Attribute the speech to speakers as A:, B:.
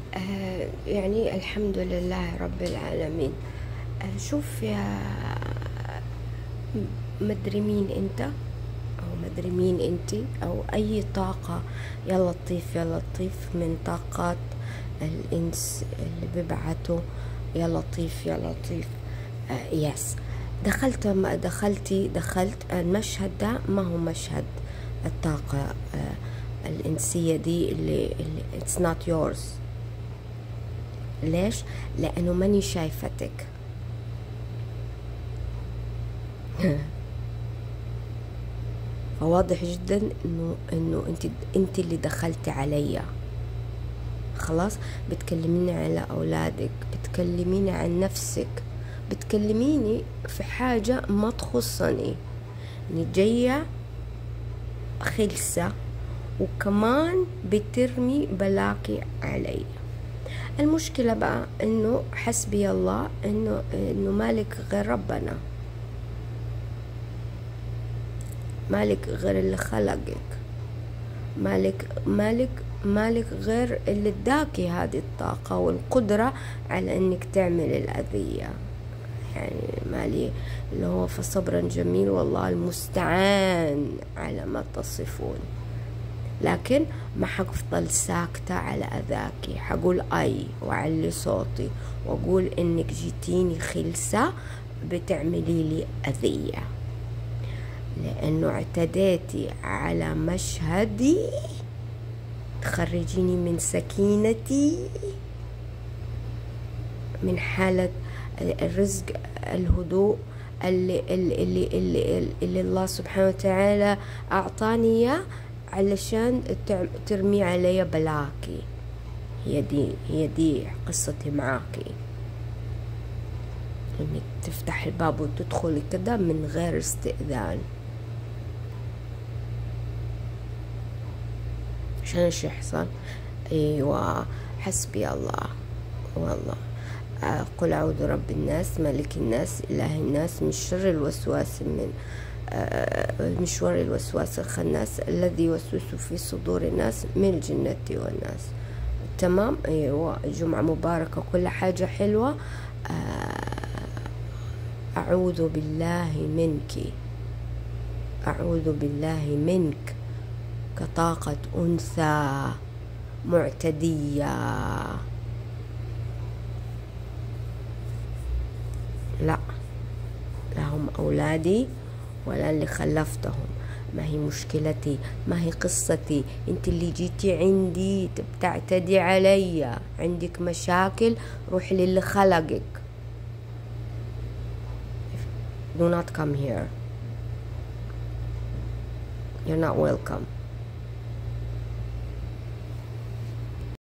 A: يعني الحمد لله رب العالمين. شوف يا مدري مين انت او مدري مين انتي او اي طاقة، يا لطيف يا لطيف من طاقات الانس اللي بيبعتوا يا لطيف يا لطيف. يس، دخلت ما دخلت المشهد ده، ما هو مشهد الطاقة الإنسية دي اللي it's not yours. ليش؟ لأنه ماني شايفتك. فواضح جدا انه انت اللي دخلتي عليا. خلاص، بتكلميني على اولادك، بتكلميني عن نفسك، بتكلميني في حاجة ما تخصني، اني جاية خلسة وكمان بترمي بلاكي علي. المشكلة بقى انه حسبي الله انه مالك غير ربنا، مالك غير اللي خلقك، مالك غير اللي اداكي هذه الطاقة والقدرة على انك تعمل الأذية. يعني مالي اللي هو فصبرا جميل والله المستعان على ما تصفون. لكن ما حفضل ساكتة على أذاكي، حقول أي وعلي صوتي وأقول إنك جيتيني خلسة بتعملي لي أذية، لأنه اعتديتي على مشهدي، تخرجيني من سكينتي، من حالة الرزق الهدوء اللي الله سبحانه وتعالى أعطاني إياه علشان ترمي علي بلاكي. هي دي قصتي معاكي، انك تفتح الباب وتدخلي كده من غير استئذان. عشان ايش يحصل؟ ايوه، حسبي الله والله. قل اعوذ برب الناس ملك الناس اله الناس من شر الوسواس من شر الوسواس الخناس الذي يوسوس في صدور الناس من الجنة والناس. تمام، ايوه، جمعة مباركة، كل حاجة حلوة. أعوذ بالله منك، أعوذ بالله منك كطاقة أنثى معتدية. لا هم أولادي ولا اللي خلفتهم، ما هي مشكلتي، ما هي قصتي. انت اللي جيتي عندي بتعتدي علي، عندك مشاكل، روح للي خلقك. Do not come here. You're not welcome.